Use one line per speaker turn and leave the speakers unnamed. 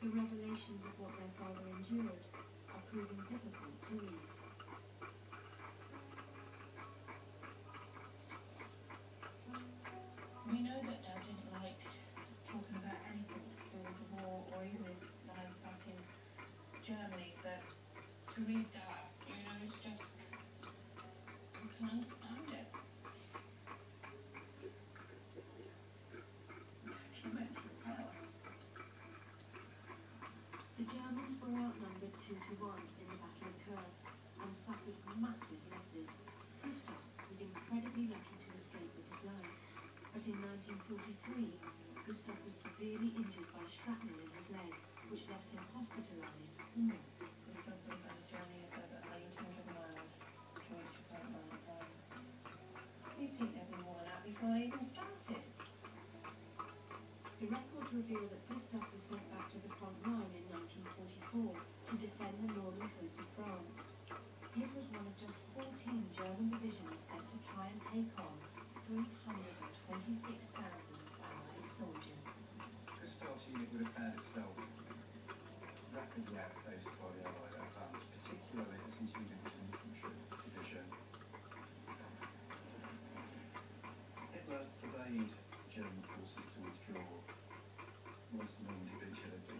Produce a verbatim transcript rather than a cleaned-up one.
The revelations of what their father endured are proving difficult to read.
We know that Dad didn't like talking about anything to do with the war or even his life back in Germany, but to read that, you know, it's just, you can understand it. She went through hell.
The Germans were outnumbered two to one in the Battle of Kursk and suffered massive losses. Gustav was incredibly lucky to escape with his life, but in nineteen forty-three, Gustav was severely injured by shrapnel in his leg, which left him hospitalised for months.
Gustav would have had a journey of over eight hundred miles to reach the front line of home. You'd think they'd be worn out before they even started.
The records reveal that Gustav was sent back to the front line in nineteen forty-four to defend the northern coast of France. His was one of just fourteen German divisions sent to try and take on three hundred twenty-six thousand Allied soldiers.
Gustav's unit would have found itself rapidly outfaced by the Allied advance, particularly as his unit was an infantry division. Hitler forbade German forces to withdraw once the Normandy breach had